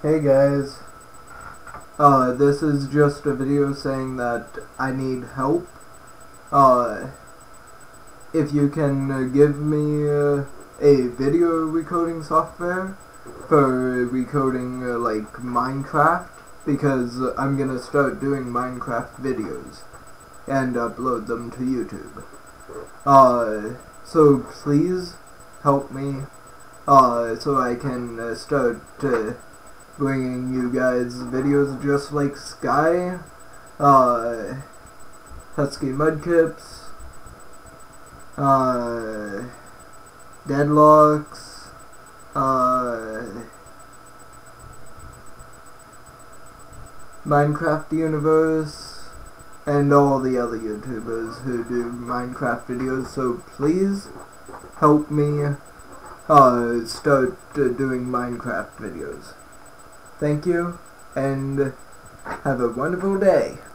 Hey guys, this is just a video saying that I need help. If you can give me a video recording software for recording like Minecraft, because I'm gonna start doing Minecraft videos and upload them to YouTube. So please help me so I can start bringing you guys videos just like Sky, Husky Mudkips, Deadlocks, Minecraft Universe, and all the other YouTubers who do Minecraft videos. So please help me start doing Minecraft videos. Thank you, and have a wonderful day.